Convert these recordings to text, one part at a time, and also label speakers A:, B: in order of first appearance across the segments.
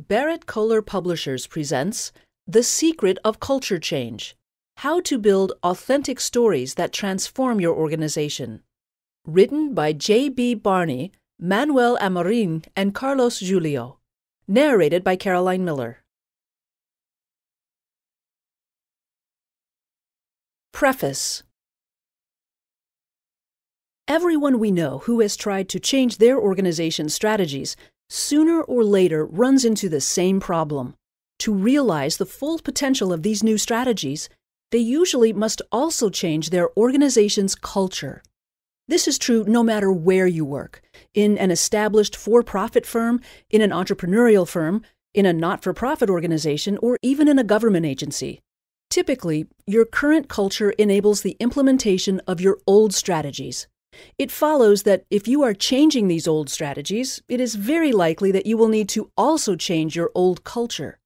A: Barrett Kohler Publishers presents The Secret of Culture Change: How to Build Authentic Stories That Transform Your Organization. Written by J.B. Barney, Manoel Amorim, and Carlos Júlio. Narrated by Caroline Miller. Preface. Everyone we know who has tried to change their organization's strategies sooner or later runs into the same problem. To realize the full potential of these new strategies, they usually must also change their organization's culture. This is true no matter where you work, in an established for-profit firm, in an entrepreneurial firm, in a not-for-profit organization, or even in a government agency. Typically, your current culture enables the implementation of your old strategies. It follows that if you are changing these old strategies, it is very likely that you will need to also change your old culture.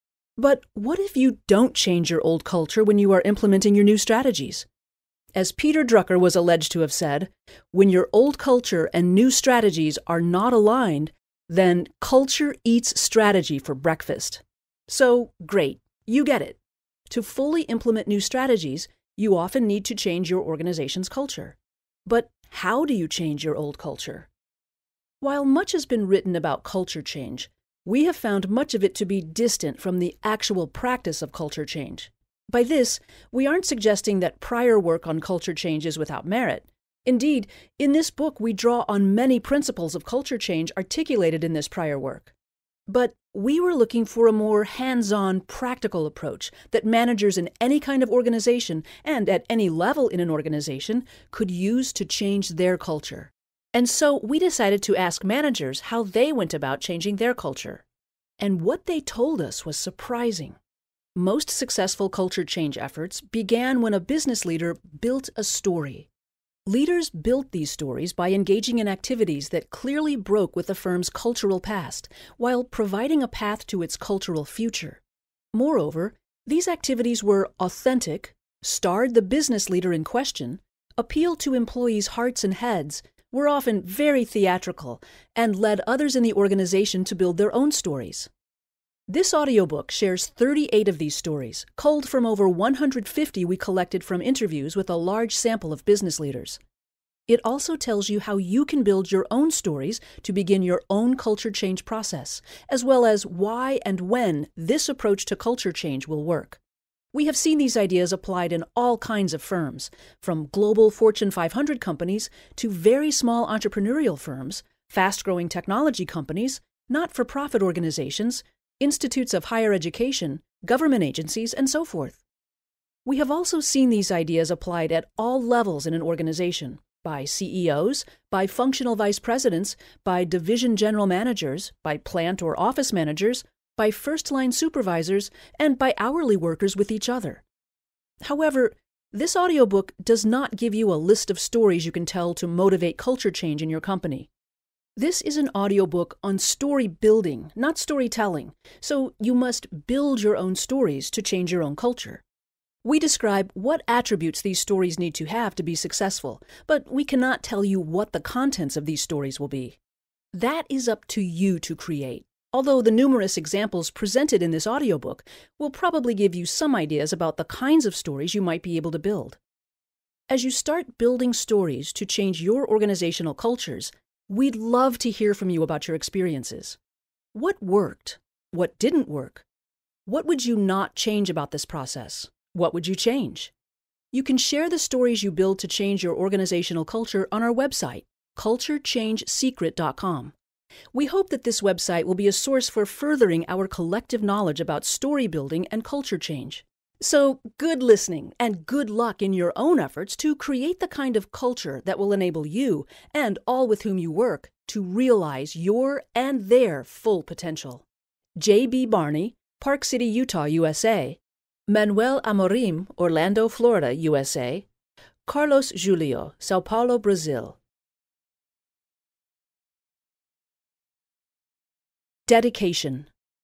A: But what if you don't change your old culture when you are implementing your new strategies? As Peter Drucker was alleged to have said, when your old culture and new strategies are not aligned, then culture eats strategy for breakfast. So, great, you get it. To fully implement new strategies, you often need to change your organization's culture. But how do you change your old culture? While much has been written about culture change, we have found much of it to be distant from the actual practice of culture change. By this, we aren't suggesting that prior work on culture change is without merit. Indeed, in this book we draw on many principles of culture change articulated in this prior work. But we were looking for a more hands-on, practical approach that managers in any kind of organization and at any level in an organization could use to change their culture. And so we decided to ask managers how they went about changing their culture. And what they told us was surprising. Most successful culture change efforts began when a business leader built a story. Leaders built these stories by engaging in activities that clearly broke with the firm's cultural past, while providing a path to its cultural future. Moreover, these activities were authentic, starred the business leader in question, appealed to employees' hearts and heads, were often very theatrical, and led others in the organization to build their own stories. This audiobook shares 38 of these stories, culled from over 150 we collected from interviews with a large sample of business leaders. It also tells you how you can build your own stories to begin your own culture change process, as well as why and when this approach to culture change will work. We have seen these ideas applied in all kinds of firms, from global Fortune 500 companies to very small entrepreneurial firms, fast-growing technology companies, not-for-profit organizations, institutes of higher education, government agencies, and so forth. We have also seen these ideas applied at all levels in an organization, by CEOs, by functional vice presidents, by division general managers, by plant or office managers, by first-line supervisors, and by hourly workers with each other. However, this audiobook does not give you a list of stories you can tell to motivate culture change in your company. This is an audiobook on story building, not storytelling, so you must build your own stories to change your own culture. We describe what attributes these stories need to have to be successful, but we cannot tell you what the contents of these stories will be. That is up to you to create, although the numerous examples presented in this audiobook will probably give you some ideas about the kinds of stories you might be able to build. As you start building stories to change your organizational cultures, we'd love to hear from you about your experiences. What worked? What didn't work? What would you not change about this process? What would you change? You can share the stories you build to change your organizational culture on our website, culturechangesecret.com. We hope that this website will be a source for furthering our collective knowledge about story building and culture change. So, good listening and good luck in your own efforts to create the kind of culture that will enable you and all with whom you work to realize your and their full potential. J.B. Barney, Park City, Utah, USA. Manoel Amorim, Orlando, Florida, USA. Carlos Júlio, São Paulo, Brazil. Dedication.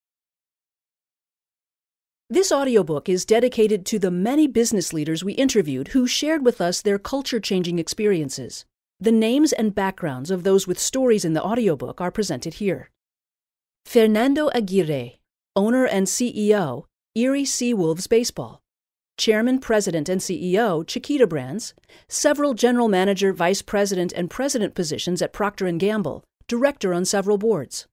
A: This audiobook is dedicated to the many business leaders we interviewed who shared with us their culture-changing experiences. The names and backgrounds of those with stories in the audiobook are presented here. Fernando Aguirre, owner and CEO, Erie Seawolves Baseball. Chairman, President, and CEO, Chiquita Brands. Several general manager, vice president, and president positions at Procter & Gamble. Director on several boards.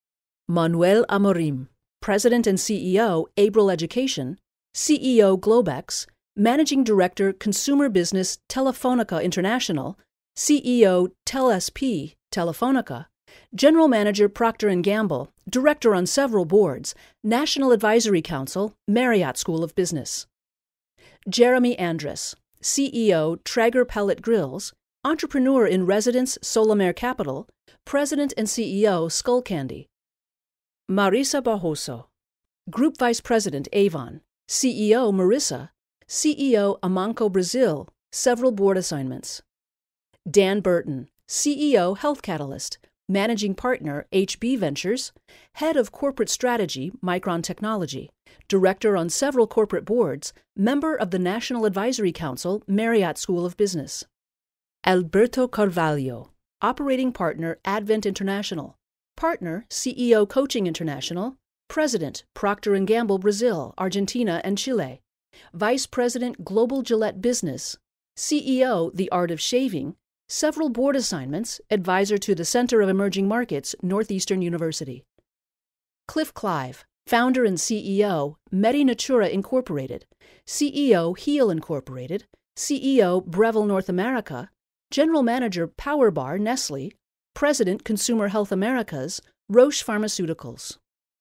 A: Manoel Amorim, President and CEO, Abril Education. CEO, Globex. Managing Director, Consumer Business, Telefonica International. CEO, TelSP, Telefonica. General Manager, Procter & Gamble. Director on several boards. National Advisory Council, Marriott School of Business. Jeremy Andrus, CEO, Traeger Pellet Grills. Entrepreneur in Residence, Solamare Capital. President and CEO, Skull Candy. Marisa Barroso, Group Vice President, Avon. CEO, Marissa. CEO, Amanco Brazil. Several board assignments. Dan Burton, CEO, Health Catalyst. Managing Partner, HB Ventures. Head of Corporate Strategy, Micron Technology. Director on several corporate boards. Member of the National Advisory Council, Marriott School of Business. Alberto Carvalho, Operating Partner, Advent International. Partner, CEO, Coaching International. President, Procter & Gamble Brazil, Argentina, and Chile. Vice President, Global Gillette Business. CEO, The Art of Shaving. Several board assignments, advisor to the Center of Emerging Markets, Northeastern University. Cliff Clive, founder and CEO, MediNatura Incorporated. CEO, Heal Incorporated. CEO, Breville North America. General Manager, Power Bar, Nestle. President, Consumer Health Americas, Roche Pharmaceuticals.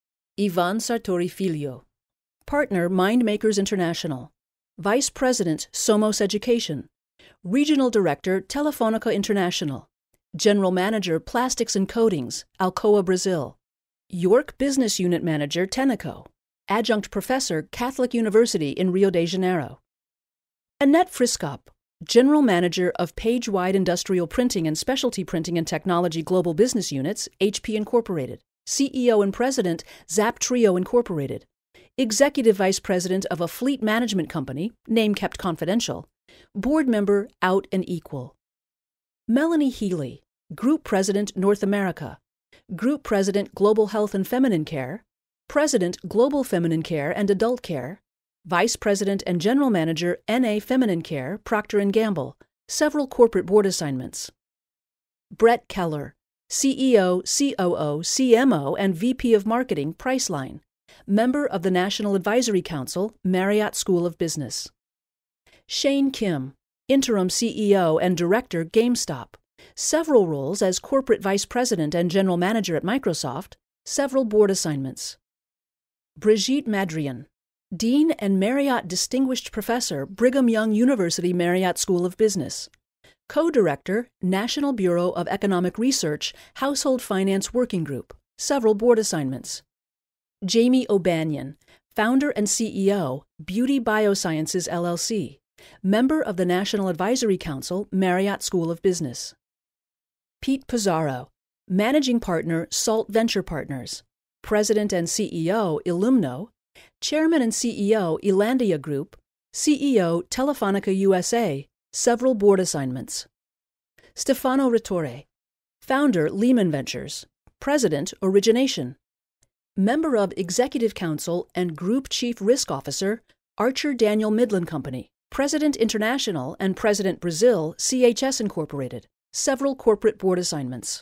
A: Ivan Sartori Filho, Partner, Mindmakers International. Vice President, Somos Education. Regional Director, Telefonica International. General Manager, Plastics and Coatings, Alcoa Brazil. York Business Unit Manager, Tenneco. Adjunct Professor, Catholic University in Rio de Janeiro. Annette Friskop, General Manager of Page-Wide Industrial Printing and Specialty Printing and Technology Global Business Units, HP Incorporated. CEO and President, Zap Trio Incorporated. Executive Vice President of a fleet management company, name kept confidential. Board Member, Out and Equal. Melanie Healy, Group President, North America. Group President, Global Health and Feminine Care. President, Global Feminine Care and Adult Care. Vice President and General Manager, NA Feminine Care, Procter & Gamble. Several corporate board assignments. Brett Keller, CEO, COO, CMO, and VP of Marketing, Priceline. Member of the National Advisory Council, Marriott School of Business. Shane Kim, Interim CEO and Director, GameStop. Several roles as Corporate Vice President and General Manager at Microsoft. Several board assignments. Brigitte Madrian, Dean and Marriott Distinguished Professor, Brigham Young University Marriott School of Business. Co-Director, National Bureau of Economic Research, Household Finance Working Group. Several board assignments. Jamie O'Banion, Founder and CEO, Beauty Biosciences LLC. Member of the National Advisory Council, Marriott School of Business. Pete Pizarro, Managing Partner, Salt Venture Partners. President and CEO, Illumno. Chairman and CEO, Elandia Group. CEO, Telefonica USA. Several board assignments. Stefano Rittore, Founder, Lehman Ventures. President, Origination. Member of Executive Council and Group Chief Risk Officer, Archer Daniel Midland Company. President International and President Brazil, CHS Incorporated. Several corporate board assignments.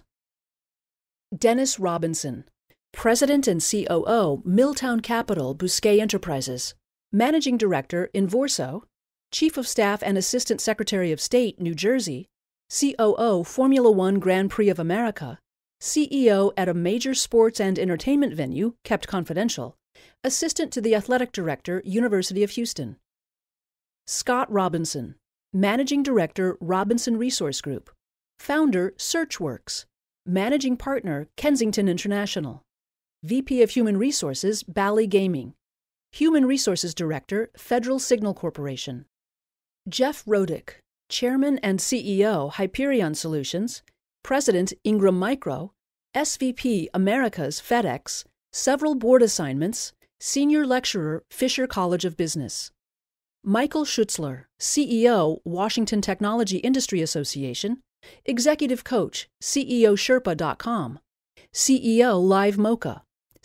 A: Dennis Robinson, President and COO, Milltown Capital, Bousquet Enterprises. Managing Director, Invorso. Chief of Staff and Assistant Secretary of State, New Jersey. COO, Formula One Grand Prix of America. CEO at a major sports and entertainment venue, kept confidential. Assistant to the Athletic Director, University of Houston. Scott Robinson, Managing Director, Robinson Resource Group. Founder, SearchWorks. Managing Partner, Kensington International. VP of Human Resources, Bally Gaming. Human Resources Director, Federal Signal Corporation. Jeff Rodick, Chairman and CEO, Hyperion Solutions. President, Ingram Micro. SVP, Americas, FedEx. Several board assignments. Senior Lecturer, Fisher College of Business. Michael Schutzler, CEO, Washington Technology Industry Association. Executive Coach, CEOSherpa.com. CEO, Live Mocha.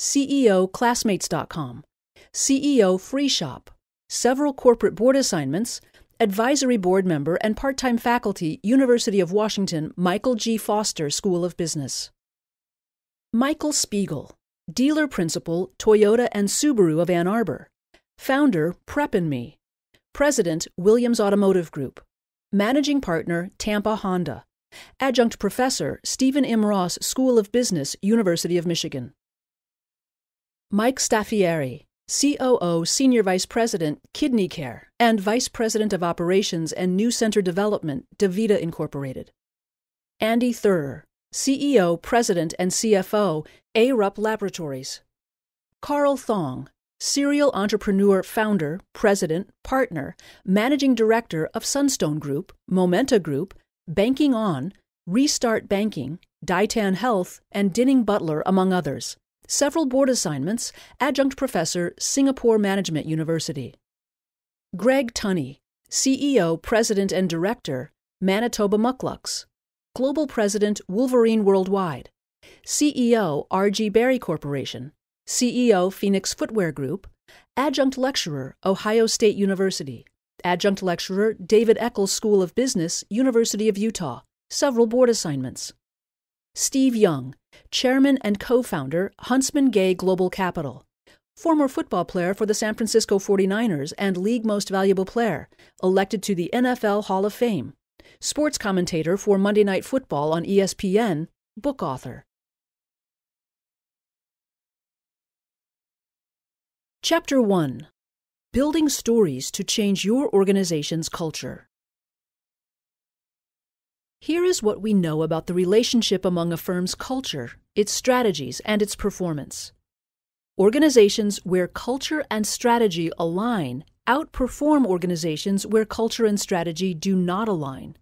A: CEO Classmates.com, CEO Free Shop, several corporate board assignments, advisory board member and part-time faculty, University of Washington, Michael G. Foster School of Business. Michael Spiegel, dealer principal, Toyota and Subaru of Ann Arbor, founder, Prep and Me, president, Williams Automotive Group, managing partner, Tampa Honda, adjunct professor, Stephen M. Ross School of Business, University of Michigan. Mike Staffieri, COO, Senior Vice President, Kidney Care, and Vice President of Operations and New Center Development, DaVita Incorporated. Andy Thurer, CEO, President, and CFO, ARUP Laboratories. Carl Thong, serial entrepreneur, founder, president, partner, managing director of Sunstone Group, Momenta Group, Banking On, Restart Banking, Ditan Health, and Dinning Butler, among others. Several board assignments, adjunct professor, Singapore Management University. Greg Tunney, CEO, President, and Director, Manitoba Mucklucks, Global President, Wolverine Worldwide, CEO, R.G. Berry Corporation, CEO, Phoenix Footwear Group, adjunct lecturer, Ohio State University, adjunct lecturer, David Eccles School of Business, University of Utah, several board assignments. Steve Young, chairman and co-founder, Huntsman Gay Global Capital, former football player for the San Francisco 49ers and League Most Valuable Player, elected to the NFL Hall of Fame, sports commentator for Monday Night Football on ESPN, book author. Chapter 1. Building Stories to Change Your Organization's Culture. Here is what we know about the relationship among a firm's culture, its strategies, and its performance. Organizations where culture and strategy align outperform organizations where culture and strategy do not align.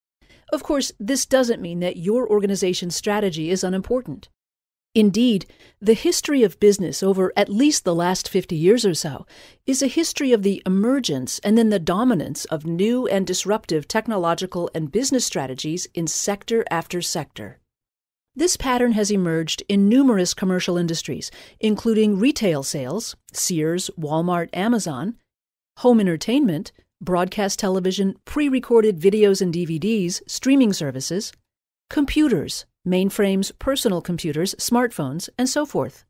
A: Of course, this doesn't mean that your organization's strategy is unimportant. Indeed, the history of business over at least the last 50 years or so is a history of the emergence and then the dominance of new and disruptive technological and business strategies in sector after sector. This pattern has emerged in numerous commercial industries, including retail sales, Sears, Walmart, Amazon, home entertainment, broadcast television, pre-recorded videos and DVDs, streaming services, computers, mainframes, personal computers, smartphones, and so forth.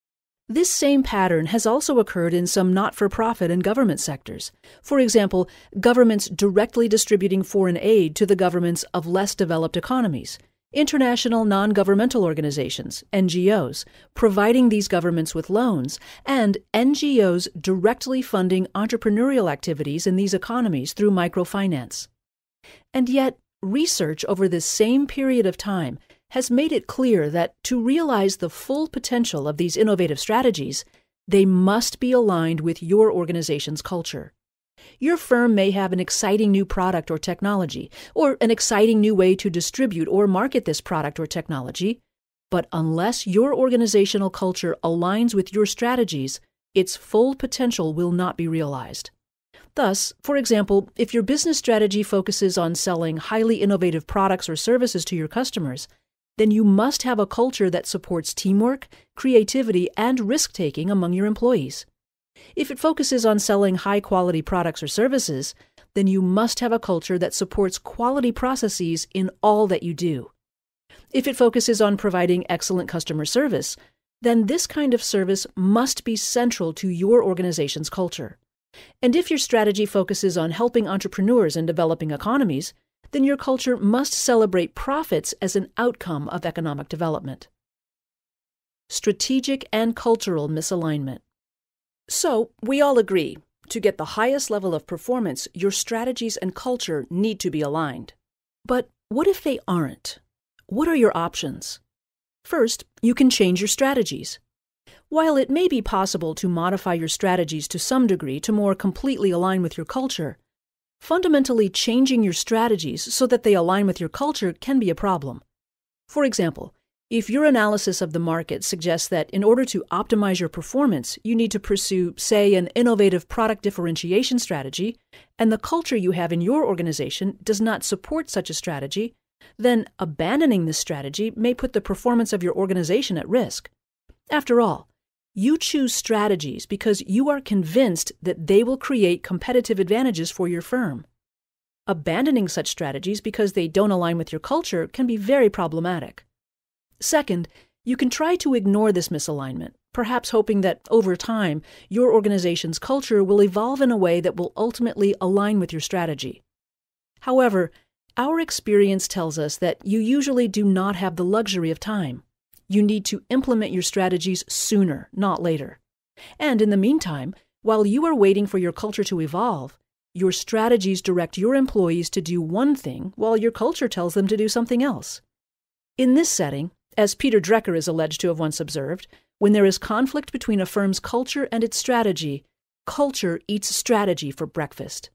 A: This same pattern has also occurred in some not-for-profit and government sectors. For example, governments directly distributing foreign aid to the governments of less developed economies, international non-governmental organizations, NGOs, providing these governments with loans, and NGOs directly funding entrepreneurial activities in these economies through microfinance. And yet, research over this same period of time has made it clear that to realize the full potential of these innovative strategies, they must be aligned with your organization's culture. Your firm may have an exciting new product or technology, or an exciting new way to distribute or market this product or technology, but unless your organizational culture aligns with your strategies, its full potential will not be realized. Thus, for example, if your business strategy focuses on selling highly innovative products or services to your customers, then you must have a culture that supports teamwork, creativity, and risk-taking among your employees. If it focuses on selling high-quality products or services, then you must have a culture that supports quality processes in all that you do. If it focuses on providing excellent customer service, then this kind of service must be central to your organization's culture. And if your strategy focuses on helping entrepreneurs and developing economies, then your culture must celebrate profits as an outcome of economic development. Strategic and cultural misalignment. So, we all agree, to get the highest level of performance, your strategies and culture need to be aligned. But what if they aren't? What are your options? First, you can change your strategies. While it may be possible to modify your strategies to some degree to more completely align with your culture, fundamentally changing your strategies so that they align with your culture can be a problem. For example, if your analysis of the market suggests that in order to optimize your performance, you need to pursue, say, an innovative product differentiation strategy, and the culture you have in your organization does not support such a strategy, then abandoning this strategy may put the performance of your organization at risk. After all, You choose strategies because you are convinced that they will create competitive advantages for your firm. Abandoning such strategies because they don't align with your culture can be very problematic. Second, you can try to ignore this misalignment, perhaps hoping that over time, your organization's culture will evolve in a way that will ultimately align with your strategy. However, our experience tells us that you usually do not have the luxury of time. You need to implement your strategies sooner, not later. And in the meantime, while you are waiting for your culture to evolve, your strategies direct your employees to do one thing while your culture tells them to do something else. In this setting, as Peter Drucker is alleged to have once observed, when there is conflict between a firm's culture and its strategy, culture eats strategy for breakfast.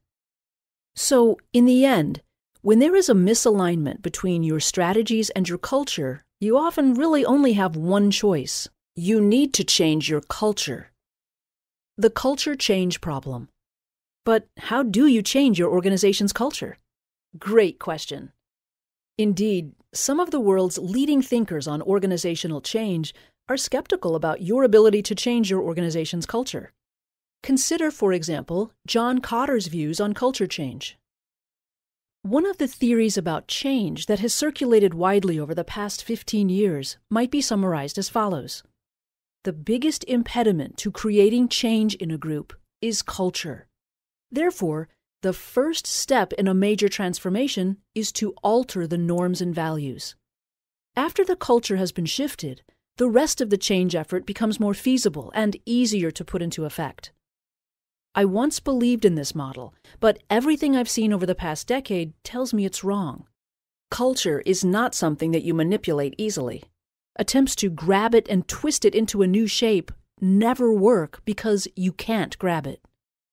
A: So, in the end, when there is a misalignment between your strategies and your culture, you often really only have one choice. You need to change your culture. The culture change problem. But how do you change your organization's culture? Great question. Indeed, some of the world's leading thinkers on organizational change are skeptical about your ability to change your organization's culture. Consider, for example, John Cotter's views on culture change. One of the theories about change that has circulated widely over the past 15 years might be summarized as follows. The biggest impediment to creating change in a group is culture. Therefore, the first step in a major transformation is to alter the norms and values. After the culture has been shifted, the rest of the change effort becomes more feasible and easier to put into effect. I once believed in this model, but everything I've seen over the past decade tells me it's wrong. Culture is not something that you manipulate easily. Attempts to grab it and twist it into a new shape never work because you can't grab it.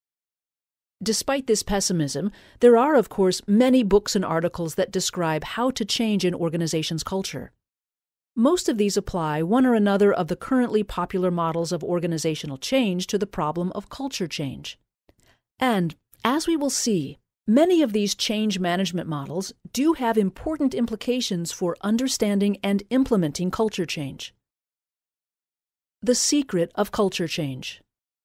A: Despite this pessimism, there are, of course, many books and articles that describe how to change an organization's culture. Most of these apply one or another of the currently popular models of organizational change to the problem of culture change. And, as we will see, many of these change management models do have important implications for understanding and implementing culture change. The secret of culture change.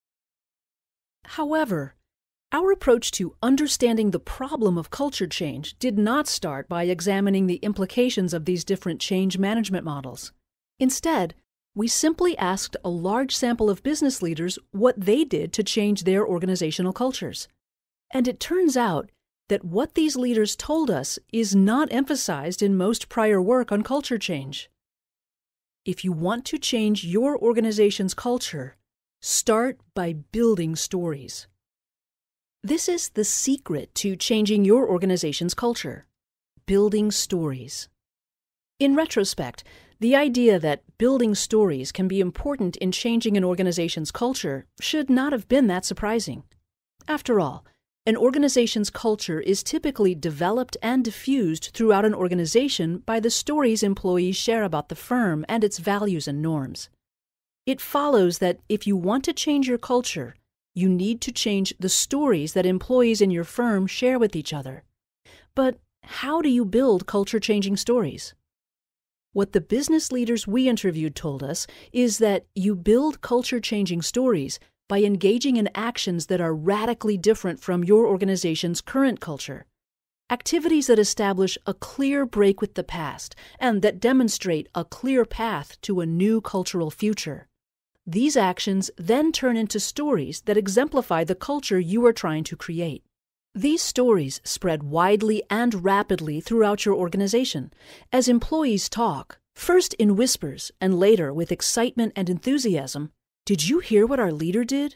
A: However, our approach to understanding the problem of culture change did not start by examining the implications of these different change management models. Instead, we simply asked a large sample of business leaders what they did to change their organizational cultures. And it turns out that what these leaders told us is not emphasized in most prior work on culture change. If you want to change your organization's culture, start by building stories. This is the secret to changing your organization's culture: building stories. In retrospect, the idea that building stories can be important in changing an organization's culture should not have been that surprising. After all, an organization's culture is typically developed and diffused throughout an organization by the stories employees share about the firm and its values and norms. It follows that if you want to change your culture, you need to change the stories that employees in your firm share with each other. But how do you build culture-changing stories? What the business leaders we interviewed told us is that you build culture-changing stories by engaging in actions that are radically different from your organization's current culture. Activities that establish a clear break with the past and that demonstrate a clear path to a new cultural future. These actions then turn into stories that exemplify the culture you are trying to create. These stories spread widely and rapidly throughout your organization as employees talk, first in whispers and later with excitement and enthusiasm. Did you hear what our leader did?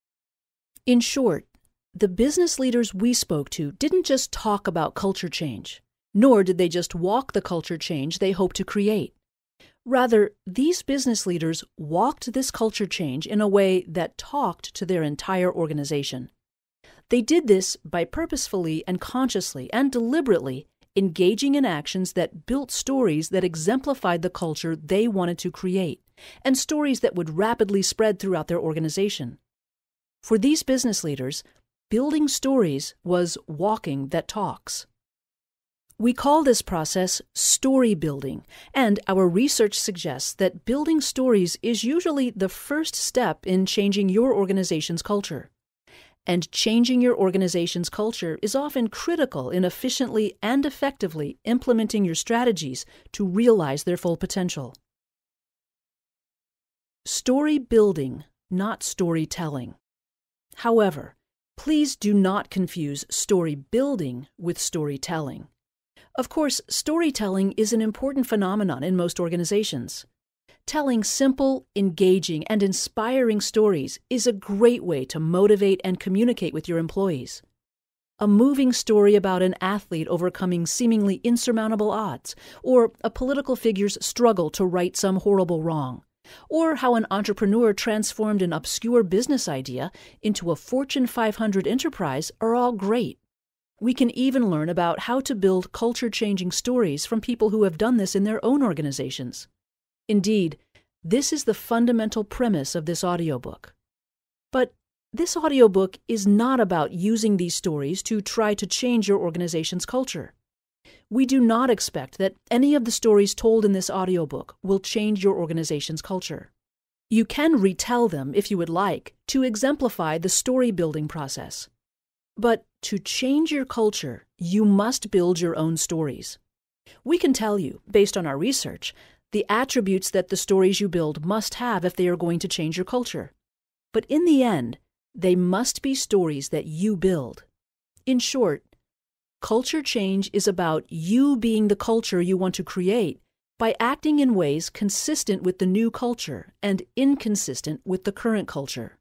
A: In short, the business leaders we spoke to didn't just talk about culture change, nor did they just walk the culture change they hope to create. Rather, these business leaders walked this culture change in a way that talked to their entire organization. They did this by purposefully and consciously and deliberately engaging in actions that built stories that exemplified the culture they wanted to create, and stories that would rapidly spread throughout their organization. For these business leaders, building stories was walking that talks. We call this process story building, and our research suggests that building stories is usually the first step in changing your organization's culture. And changing your organization's culture is often critical in efficiently and effectively implementing your strategies to realize their full potential. Story building, not storytelling. However, please do not confuse story building with storytelling. Of course, storytelling is an important phenomenon in most organizations. Telling simple, engaging, and inspiring stories is a great way to motivate and communicate with your employees. A moving story about an athlete overcoming seemingly insurmountable odds, or a political figure's struggle to right some horrible wrong, or how an entrepreneur transformed an obscure business idea into a Fortune 500 enterprise are all great. We can even learn about how to build culture-changing stories from people who have done this in their own organizations. Indeed, this is the fundamental premise of this audiobook. But this audiobook is not about using these stories to try to change your organization's culture. We do not expect that any of the stories told in this audiobook will change your organization's culture. You can retell them, if you would like, to exemplify the story-building process. But to change your culture, you must build your own stories. We can tell you, based on our research, the attributes that the stories you build must have if they are going to change your culture. But in the end, they must be stories that you build. In short, culture change is about you being the culture you want to create by acting in ways consistent with the new culture and inconsistent with the current culture.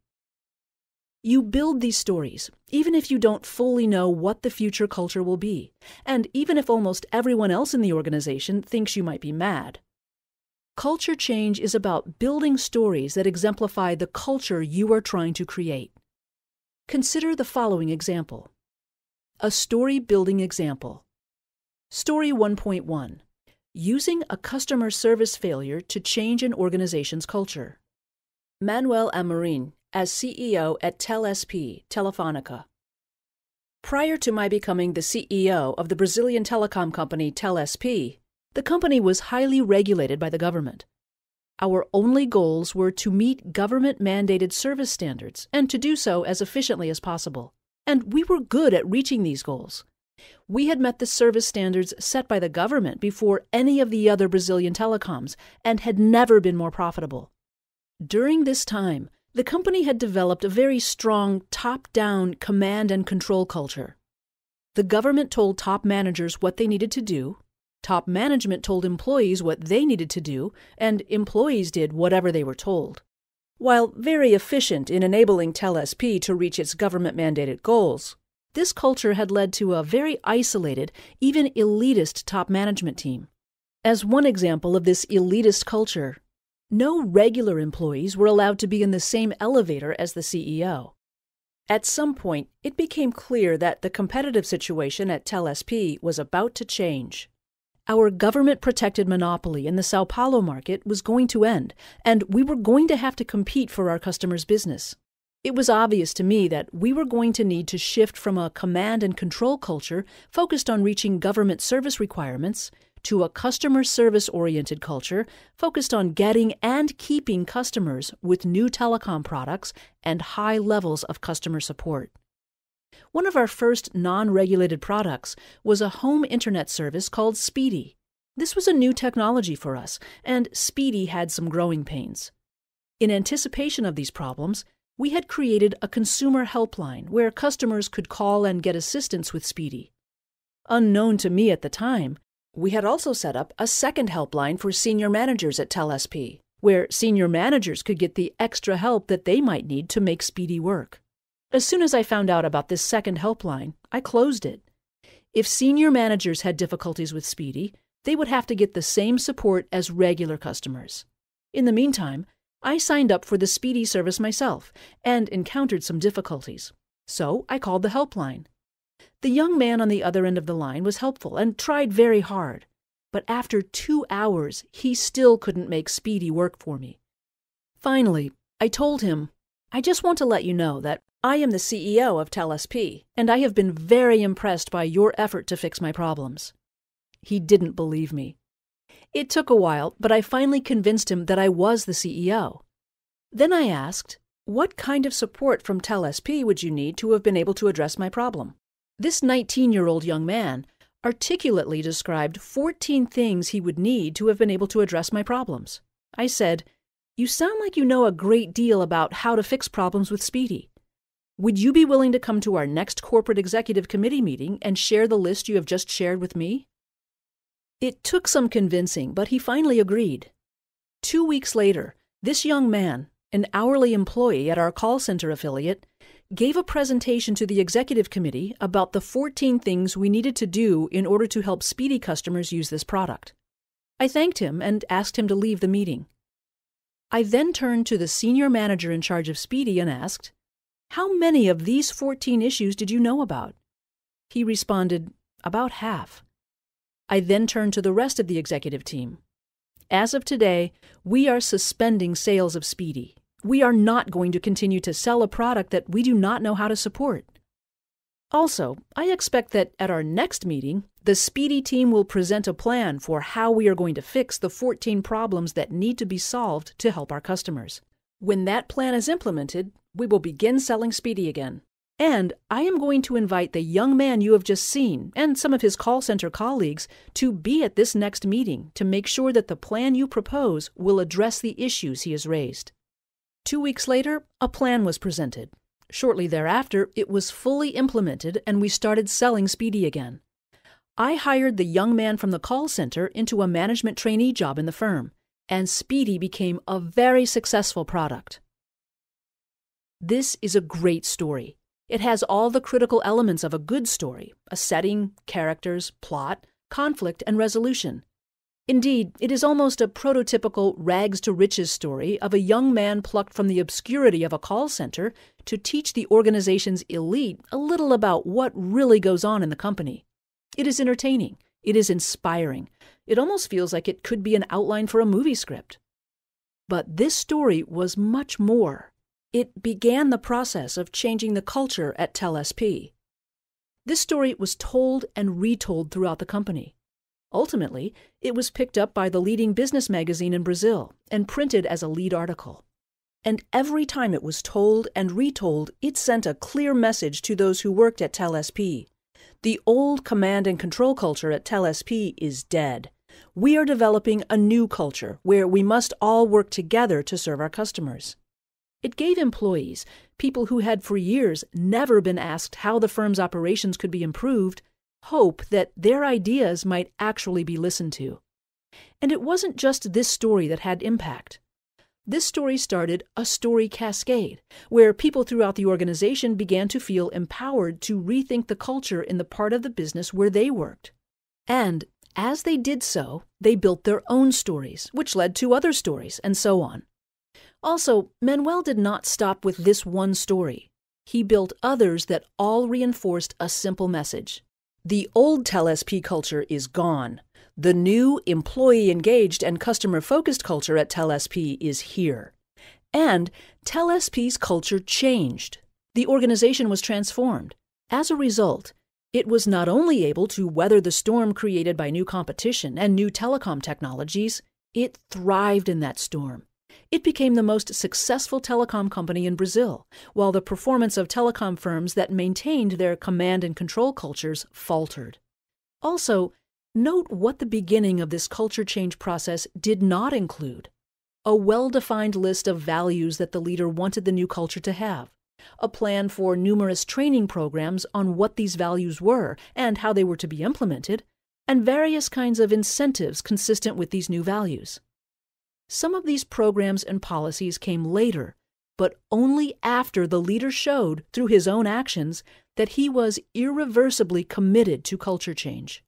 A: You build these stories, even if you don't fully know what the future culture will be, and even if almost everyone else in the organization thinks you might be mad. Culture change is about building stories that exemplify the culture you are trying to create. Consider the following example. A story-building example. Story 1.1. Using a customer service failure to change an organization's culture. Manoel Amorim, as CEO at TelSP, Telefónica. Prior to my becoming the CEO of the Brazilian telecom company TelSP, the company was highly regulated by the government. Our only goals were to meet government-mandated service standards and to do so as efficiently as possible. And we were good at reaching these goals. We had met the service standards set by the government before any of the other Brazilian telecoms and had never been more profitable. During this time, the company had developed a very strong top-down command and control culture. The government told top managers what they needed to do, top management told employees what they needed to do, and employees did whatever they were told. While very efficient in enabling TelSP to reach its government-mandated goals, this culture had led to a very isolated, even elitist top management team. As one example of this elitist culture, no regular employees were allowed to be in the same elevator as the CEO. At some point, it became clear that the competitive situation at TelSP was about to change. Our government-protected monopoly in the São Paulo market was going to end, and we were going to have to compete for our customers' business. It was obvious to me that we were going to need to shift from a command and control culture focused on reaching government service requirements to a customer service-oriented culture focused on getting and keeping customers with new telecom products and high levels of customer support. One of our first non-regulated products was a home internet service called Speedy. This was a new technology for us, and Speedy had some growing pains. In anticipation of these problems, we had created a consumer helpline where customers could call and get assistance with Speedy. Unknown to me at the time, we had also set up a second helpline for senior managers at TelSP, where senior managers could get the extra help that they might need to make Speedy work. As soon as I found out about this second helpline, I closed it. If senior managers had difficulties with Speedy, they would have to get the same support as regular customers. In the meantime, I signed up for the Speedy service myself and encountered some difficulties. So I called the helpline. The young man on the other end of the line was helpful and tried very hard. But after 2 hours, he still couldn't make Speedy work for me. Finally, I told him, "I just want to let you know that I am the CEO of TelSP, and I have been very impressed by your effort to fix my problems. He didn't believe me. It took a while, but I finally convinced him that I was the CEO. Then I asked, what kind of support from TEL-SP would you need to have been able to address my problem? This 19-year-old young man articulately described 14 things he would need to have been able to address my problems. I said, "You sound like you know a great deal about how to fix problems with Speedy. Would you be willing to come to our next corporate executive committee meeting and share the list you have just shared with me?" It took some convincing, but he finally agreed. 2 weeks later, this young man, an hourly employee at our call center affiliate, gave a presentation to the executive committee about the 14 things we needed to do in order to help Speedy customers use this product. I thanked him and asked him to leave the meeting. I then turned to the senior manager in charge of Speedy and asked, "How many of these 14 issues did you know about?" He responded, "About half." I then turned to the rest of the executive team. As of today, we are suspending sales of Speedy. We are not going to continue to sell a product that we do not know how to support. Also, I expect that at our next meeting, the Speedy team will present a plan for how we are going to fix the 14 problems that need to be solved to help our customers. When that plan is implemented, we will begin selling Speedy again. And I am going to invite the young man you have just seen and some of his call center colleagues to be at this next meeting to make sure that the plan you propose will address the issues he has raised. 2 weeks later, a plan was presented. Shortly thereafter, it was fully implemented and we started selling Speedy again. I hired the young man from the call center into a management trainee job in the firm, and Speedy became a very successful product. This is a great story. It has all the critical elements of a good story: a setting, characters, plot, conflict, and resolution. Indeed, it is almost a prototypical rags-to-riches story of a young man plucked from the obscurity of a call center to teach the organization's elite a little about what really goes on in the company. It is entertaining. It is inspiring. It almost feels like it could be an outline for a movie script. But this story was much more. It began the process of changing the culture at TEL-SP. This story was told and retold throughout the company. Ultimately, it was picked up by the leading business magazine in Brazil and printed as a lead article. And every time it was told and retold, it sent a clear message to those who worked at TEL-SP. The old command and control culture at TEL-SP is dead. We are developing a new culture where we must all work together to serve our customers. It gave employees, people who had for years never been asked how the firm's operations could be improved, hope that their ideas might actually be listened to. And it wasn't just this story that had impact. This story started a story cascade, where people throughout the organization began to feel empowered to rethink the culture in the part of the business where they worked. And as they did so, they built their own stories, which led to other stories, and so on. Also, Manoel did not stop with this one story. He built others that all reinforced a simple message. The old TEL-SP culture is gone. The new, employee-engaged and customer-focused culture at TEL-SP is here. And TEL-SP's culture changed. The organization was transformed. As a result, it was not only able to weather the storm created by new competition and new telecom technologies, it thrived in that storm. It became the most successful telecom company in Brazil, while the performance of telecom firms that maintained their command and control cultures faltered. Also, note what the beginning of this culture change process did not include: a well-defined list of values that the leader wanted the new culture to have, a plan for numerous training programs on what these values were and how they were to be implemented, and various kinds of incentives consistent with these new values. Some of these programs and policies came later, but only after the leader showed, through his own actions, that he was irreversibly committed to culture change.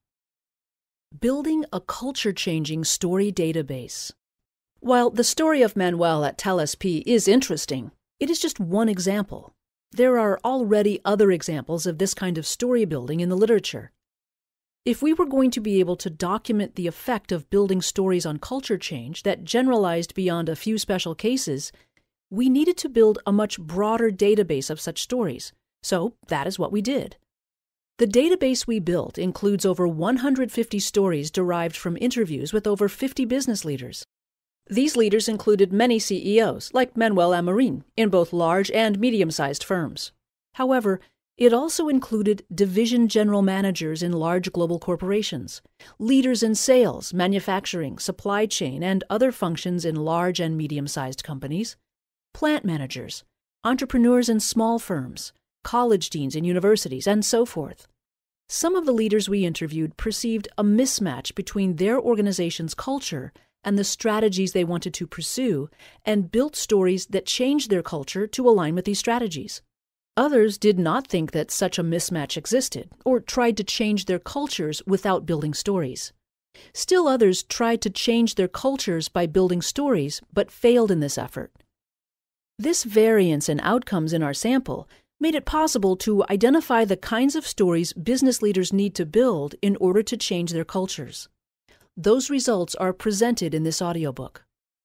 A: Building a culture-changing story database. While the story of Manoel at TEL-SP is interesting, it is just one example. There are already other examples of this kind of story building in the literature. If we were going to be able to document the effect of building stories on culture change that generalized beyond a few special cases, we needed to build a much broader database of such stories. So that is what we did. The database we built includes over 150 stories derived from interviews with over 50 business leaders. These leaders included many CEOs, like Manoel Amorim, in both large and medium-sized firms. However, it also included division general managers in large global corporations, leaders in sales, manufacturing, supply chain, and other functions in large and medium-sized companies, plant managers, entrepreneurs in small firms, college deans in universities, and so forth. Some of the leaders we interviewed perceived a mismatch between their organization's culture and the strategies they wanted to pursue, and built stories that changed their culture to align with these strategies. Others did not think that such a mismatch existed, or tried to change their cultures without building stories. Still others tried to change their cultures by building stories, but failed in this effort. This variance in outcomes in our sample made it possible to identify the kinds of stories business leaders need to build in order to change their cultures. Those results are presented in this audiobook.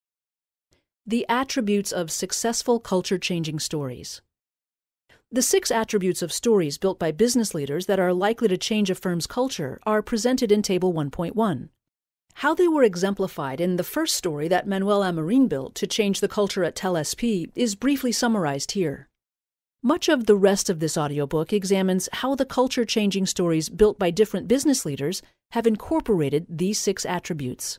A: The attributes of successful culture-changing stories. The 6 attributes of stories built by business leaders that are likely to change a firm's culture are presented in Table 1.1. How they were exemplified in the first story that Manoel Amorim built to change the culture at TEL-SP is briefly summarized here. Much of the rest of this audiobook examines how the culture-changing stories built by different business leaders have incorporated these 6 attributes.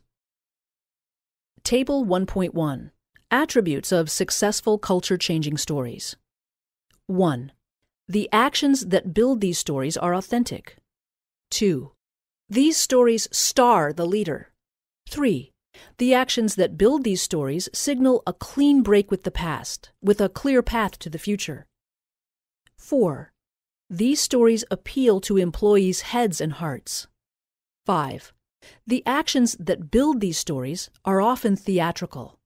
A: Table 1.1. Attributes of successful culture-changing stories. 1. The actions that build these stories are authentic. 2. These stories star the leader. 3. The actions that build these stories signal a clean break with the past, with a clear path to the future. 4. These stories appeal to employees' heads and hearts. 5. The actions that build these stories are often theatrical.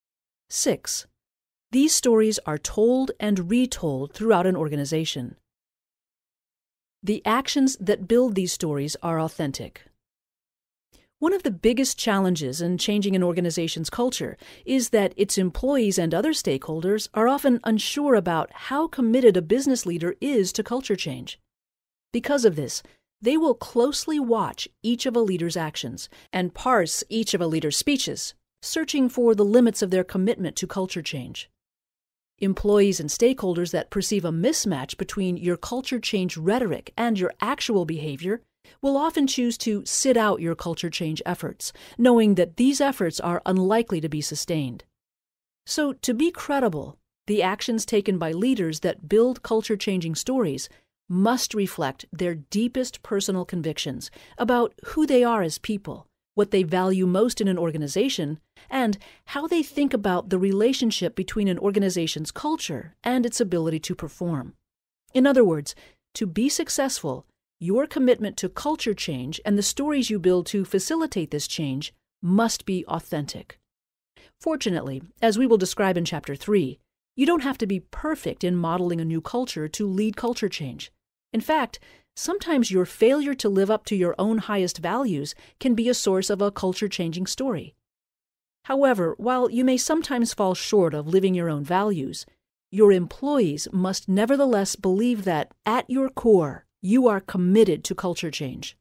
A: 6. These stories are told and retold throughout an organization. The actions that build these stories are authentic. One of the biggest challenges in changing an organization's culture is that its employees and other stakeholders are often unsure about how committed a business leader is to culture change. Because of this, they will closely watch each of a leader's actions and parse each of a leader's speeches, searching for the limits of their commitment to culture change. Employees and stakeholders that perceive a mismatch between your culture change rhetoric and your actual behavior will often choose to sit out your culture change efforts, knowing that these efforts are unlikely to be sustained. So, to be credible, the actions taken by leaders that build culture-changing stories must reflect their deepest personal convictions about who they are as people, what they value most in an organization, and how they think about the relationship between an organization's culture and its ability to perform. In other words, to be successful, your commitment to culture change and the stories you build to facilitate this change must be authentic. Fortunately, as we will describe in Chapter 3, you don't have to be perfect in modeling a new culture to lead culture change. In fact, sometimes your failure to live up to your own highest values can be a source of a culture-changing story. However, while you may sometimes fall short of living your own values, your employees must nevertheless believe that, at your core, you are committed to culture change.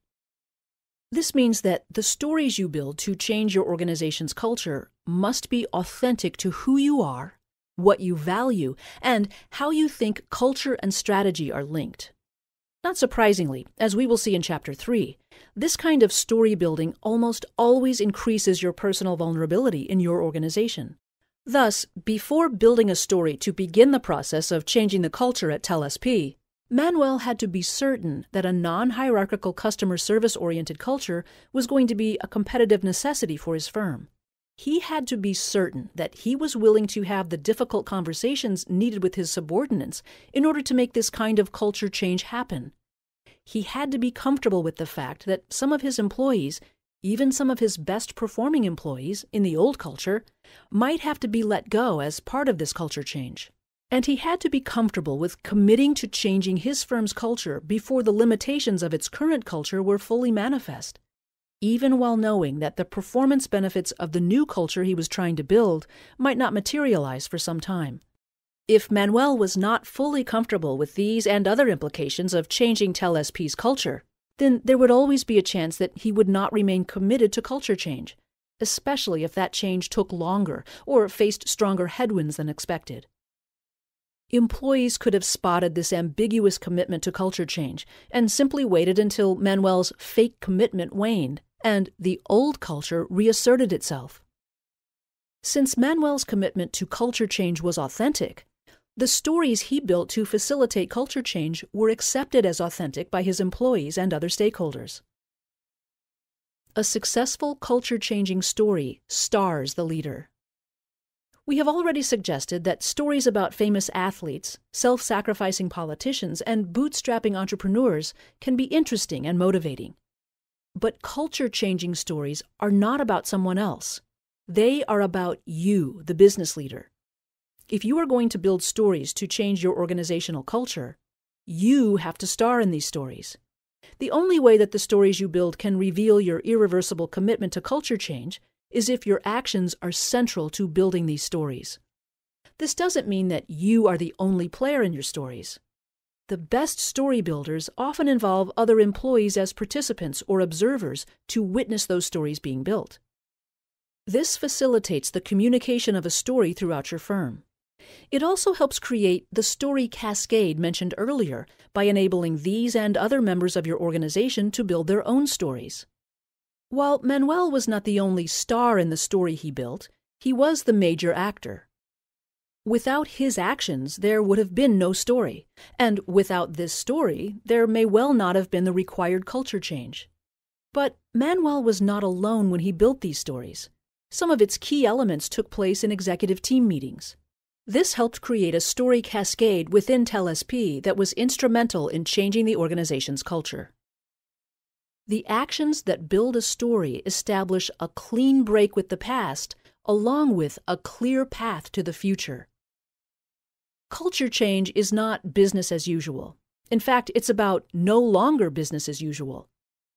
A: This means that the stories you build to change your organization's culture must be authentic to who you are, what you value, and how you think culture and strategy are linked. Not surprisingly, as we will see in Chapter 3, this kind of story building almost always increases your personal vulnerability in your organization. Thus, before building a story to begin the process of changing the culture at TEL-SP, Manoel had to be certain that a non-hierarchical customer service-oriented culture was going to be a competitive necessity for his firm. He had to be certain that he was willing to have the difficult conversations needed with his subordinates in order to make this kind of culture change happen. He had to be comfortable with the fact that some of his employees, even some of his best-performing employees in the old culture, might have to be let go as part of this culture change. And he had to be comfortable with committing to changing his firm's culture before the limitations of its current culture were fully manifest, even while knowing that the performance benefits of the new culture he was trying to build might not materialize for some time. If Manoel was not fully comfortable with these and other implications of changing TEL-SP's culture, then there would always be a chance that he would not remain committed to culture change, especially if that change took longer or faced stronger headwinds than expected. Employees could have spotted this ambiguous commitment to culture change and simply waited until Manoel's fake commitment waned and the old culture reasserted itself. Since Manoel's commitment to culture change was authentic, the stories he built to facilitate culture change were accepted as authentic by his employees and other stakeholders. A successful culture-changing story stars the leader. We have already suggested that stories about famous athletes, self-sacrificing politicians, and bootstrapping entrepreneurs can be interesting and motivating. But culture-changing stories are not about someone else. They are about you, the business leader. If you are going to build stories to change your organizational culture, you have to star in these stories. The only way that the stories you build can reveal your irreversible commitment to culture change is if your actions are central to building these stories. This doesn't mean that you are the only player in your stories. The best story builders often involve other employees as participants or observers to witness those stories being built. This facilitates the communication of a story throughout your firm. It also helps create the story cascade mentioned earlier by enabling these and other members of your organization to build their own stories. While Manoel was not the only star in the story he built, he was the major actor. Without his actions, there would have been no story, and without this story, there may well not have been the required culture change. But Manoel was not alone when he built these stories. Some of its key elements took place in executive team meetings. This helped create a story cascade within TEL-SP that was instrumental in changing the organization's culture. The actions that build a story establish a clean break with the past, along with a clear path to the future. Culture change is not business as usual. In fact, it's about no longer business as usual.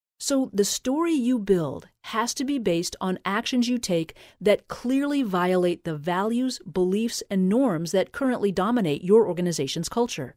A: So the story you build has to be based on actions you take that clearly violate the values, beliefs, and norms that currently dominate your organization's culture.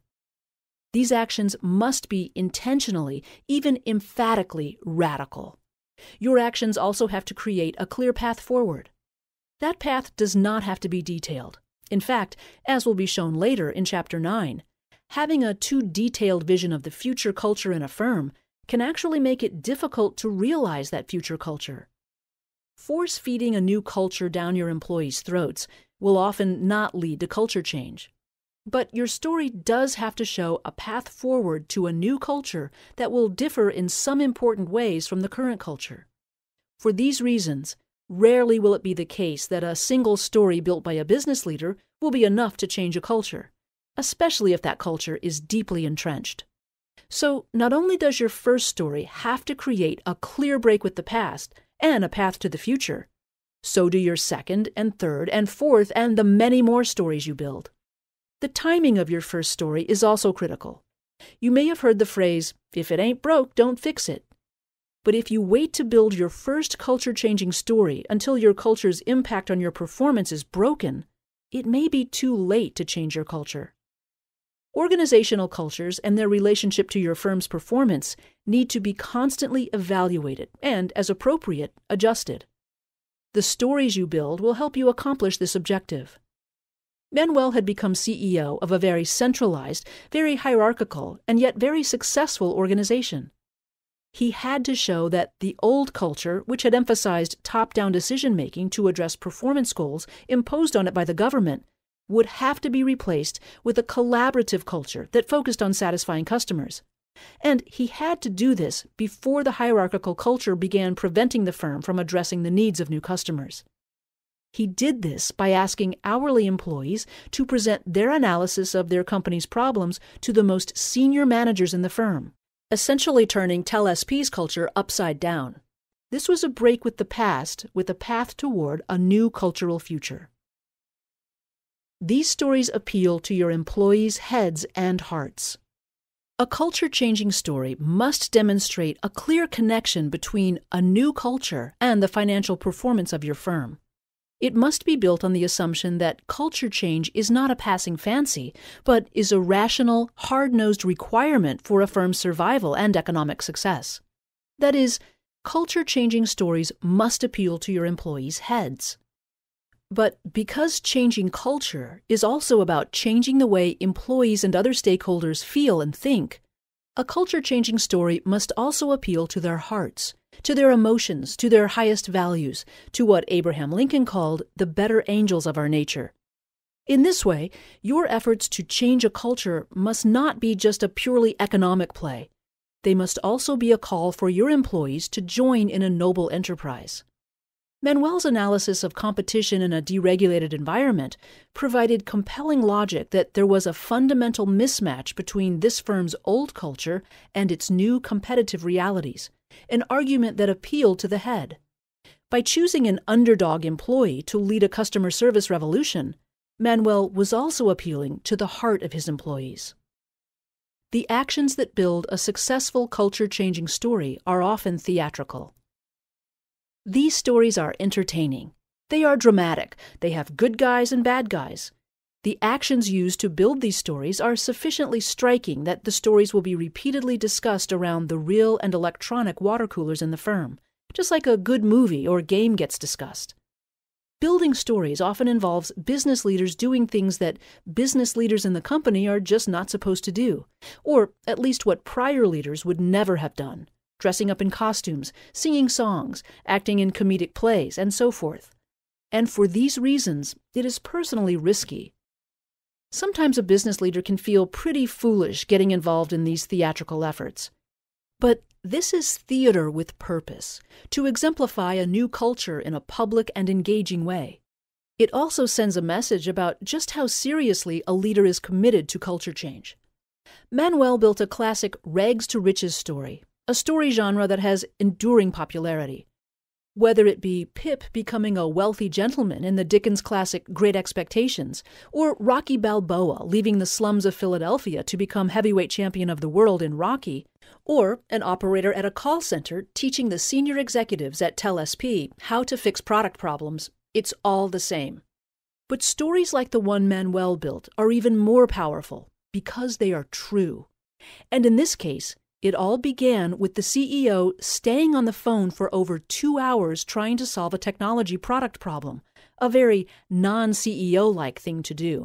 A: These actions must be intentionally, even emphatically, radical. Your actions also have to create a clear path forward. That path does not have to be detailed. In fact, as will be shown later in Chapter 9, having a too detailed vision of the future culture in a firm can actually make it difficult to realize that future culture. Force-feeding a new culture down your employees' throats will often not lead to culture change. But your story does have to show a path forward to a new culture that will differ in some important ways from the current culture. For these reasons, rarely will it be the case that a single story built by a business leader will be enough to change a culture, especially if that culture is deeply entrenched. So, not only does your first story have to create a clear break with the past and a path to the future, so do your second and third and fourth and the many more stories you build. The timing of your first story is also critical. You may have heard the phrase, "If it ain't broke, don't fix it." But if you wait to build your first culture-changing story until your culture's impact on your performance is broken, it may be too late to change your culture. Organizational cultures and their relationship to your firm's performance need to be constantly evaluated and, as appropriate, adjusted. The stories you build will help you accomplish this objective. Manoel had become CEO of a very centralized, very hierarchical, and yet very successful organization. He had to show that the old culture, which had emphasized top-down decision-making to address performance goals imposed on it by the government, would have to be replaced with a collaborative culture that focused on satisfying customers. And he had to do this before the hierarchical culture began preventing the firm from addressing the needs of new customers. He did this by asking hourly employees to present their analysis of their company's problems to the most senior managers in the firm, essentially turning TEL-SP's culture upside down. This was a break with the past, with a path toward a new cultural future. These stories appeal to your employees' heads and hearts. A culture-changing story must demonstrate a clear connection between a new culture and the financial performance of your firm. It must be built on the assumption that culture change is not a passing fancy, but is a rational, hard-nosed requirement for a firm's survival and economic success. That is, culture-changing stories must appeal to your employees' heads. But because changing culture is also about changing the way employees and other stakeholders feel and think, a culture-changing story must also appeal to their hearts, to their emotions, to their highest values, to what Abraham Lincoln called the better angels of our nature. In this way, your efforts to change a culture must not be just a purely economic play. They must also be a call for your employees to join in a noble enterprise. Manuel's analysis of competition in a deregulated environment provided compelling logic that there was a fundamental mismatch between this firm's old culture and its new competitive realities, an argument that appealed to the head. By choosing an underdog employee to lead a customer service revolution, Manuel was also appealing to the heart of his employees. The actions that build a successful culture-changing story are often theatrical. These stories are entertaining. They are dramatic. They have good guys and bad guys. The actions used to build these stories are sufficiently striking that the stories will be repeatedly discussed around the real and electronic water coolers in the firm, just like a good movie or game gets discussed. Building stories often involves business leaders doing things that business leaders in the company are just not supposed to do, or at least what prior leaders would never have done. Dressing up in costumes, singing songs, acting in comedic plays, and so forth. And for these reasons, it is personally risky. Sometimes a business leader can feel pretty foolish getting involved in these theatrical efforts. But this is theater with purpose, to exemplify a new culture in a public and engaging way. It also sends a message about just how seriously a leader is committed to culture change. Manuel built a classic rags to riches story, a story genre that has enduring popularity. Whether it be Pip becoming a wealthy gentleman in the Dickens classic Great Expectations, or Rocky Balboa leaving the slums of Philadelphia to become heavyweight champion of the world in Rocky, or an operator at a call center teaching the senior executives at TelSP how to fix product problems, it's all the same. But stories like the one Manuel built are even more powerful because they are true. And in this case, it all began with the CEO staying on the phone for over 2 hours trying to solve a technology product problem, a very non-CEO-like thing to do.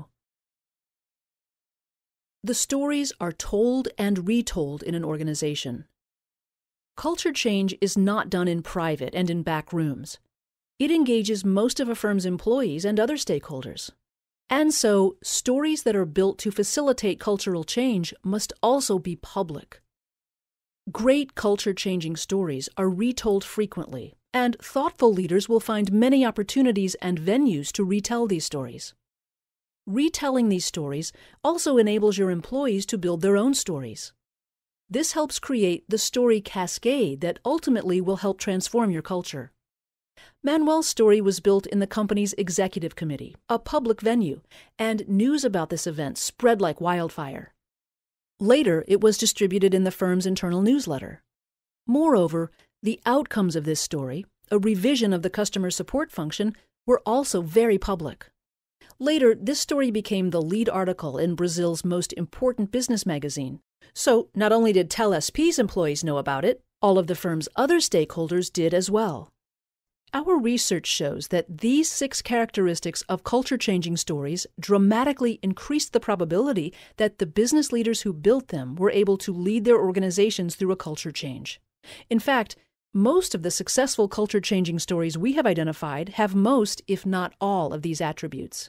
A: The stories are told and retold in an organization. Culture change is not done in private and in back rooms. It engages most of a firm's employees and other stakeholders. And so, stories that are built to facilitate cultural change must also be public. Great culture-changing stories are retold frequently, and thoughtful leaders will find many opportunities and venues to retell these stories. Retelling these stories also enables your employees to build their own stories. This helps create the story cascade that ultimately will help transform your culture. Manuel's story was built in the company's executive committee, a public venue, and news about this event spread like wildfire. Later, it was distributed in the firm's internal newsletter. Moreover, the outcomes of this story, a revision of the customer support function, were also very public. Later, this story became the lead article in Brazil's most important business magazine. So, not only did TelSP's employees know about it, all of the firm's other stakeholders did as well. Our research shows that these 6 characteristics of culture-changing stories dramatically increased the probability that the business leaders who built them were able to lead their organizations through a culture change. In fact, most of the successful culture-changing stories we have identified have most, if not all, of these attributes.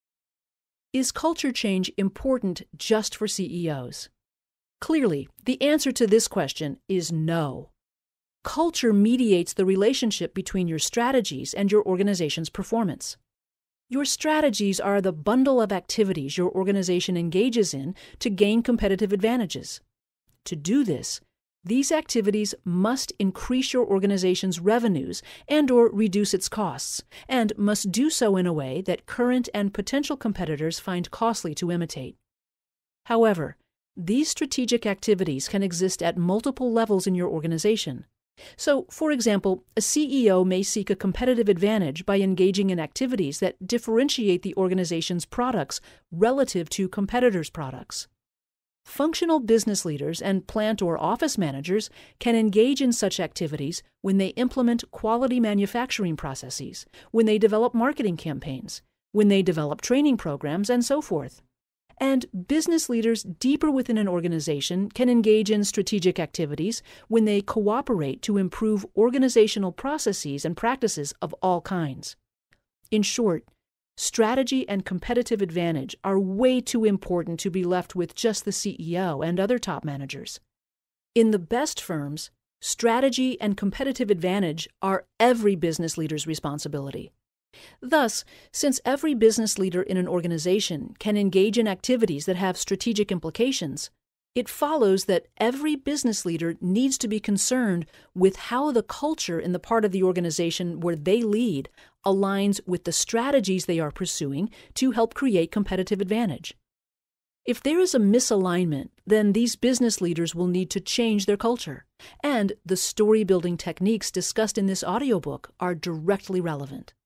A: Is culture change important just for CEOs? Clearly, the answer to this question is no. Culture mediates the relationship between your strategies and your organization's performance. Your strategies are the bundle of activities your organization engages in to gain competitive advantages. To do this, these activities must increase your organization's revenues and/or reduce its costs, and must do so in a way that current and potential competitors find costly to imitate. However, these strategic activities can exist at multiple levels in your organization. So, for example, a CEO may seek a competitive advantage by engaging in activities that differentiate the organization's products relative to competitors' products. Functional business leaders and plant or office managers can engage in such activities when they implement quality manufacturing processes, when they develop marketing campaigns, when they develop training programs, and so forth. And business leaders deeper within an organization can engage in strategic activities when they cooperate to improve organizational processes and practices of all kinds. In short, strategy and competitive advantage are way too important to be left with just the CEO and other top managers. In the best firms, strategy and competitive advantage are every business leader's responsibility. Thus, since every business leader in an organization can engage in activities that have strategic implications, it follows that every business leader needs to be concerned with how the culture in the part of the organization where they lead aligns with the strategies they are pursuing to help create competitive advantage. If there is a misalignment, then these business leaders will need to change their culture, and the story-building techniques discussed in this audiobook are directly relevant.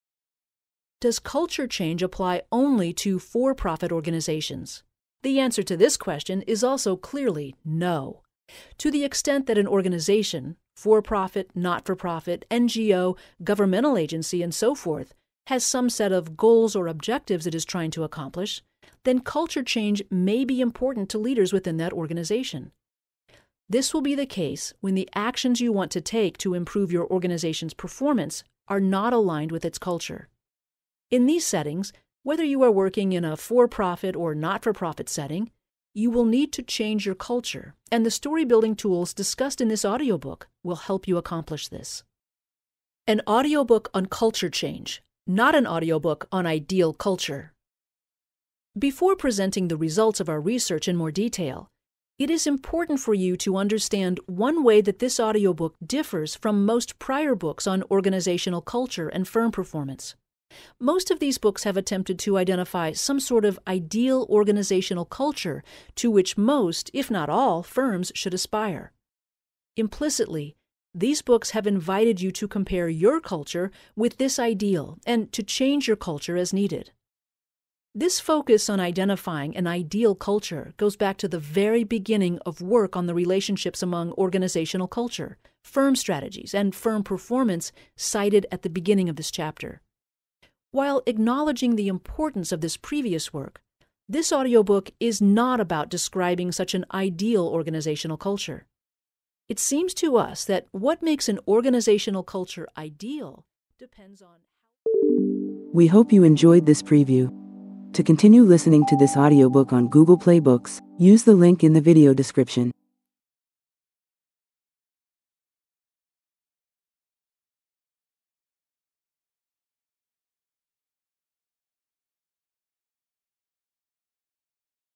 A: Does culture change apply only to for-profit organizations? The answer to this question is also clearly no. To the extent that an organization, for-profit, not-for-profit, NGO, governmental agency, and so forth, has some set of goals or objectives it is trying to accomplish, then culture change may be important to leaders within that organization. This will be the case when the actions you want to take to improve your organization's performance are not aligned with its culture. In these settings, whether you are working in a for-profit or not-for-profit setting, you will need to change your culture, and the story-building tools discussed in this audiobook will help you accomplish this. An audiobook on culture change, not an audiobook on ideal culture. Before presenting the results of our research in more detail, it is important for you to understand one way that this audiobook differs from most prior books on organizational culture and firm performance. Most of these books have attempted to identify some sort of ideal organizational culture to which most, if not all, firms should aspire. Implicitly, these books have invited you to compare your culture with this ideal and to change your culture as needed. This focus on identifying an ideal culture goes back to the very beginning of work on the relationships among organizational culture, firm strategies, and firm performance cited at the beginning of this chapter. While acknowledging the importance of this previous work, this audiobook is not about describing such an ideal organizational culture. It seems to us that what makes an organizational culture ideal depends on how...
B: We hope you enjoyed this preview. To continue listening to this audiobook on Google Play Books, use the link in the video description.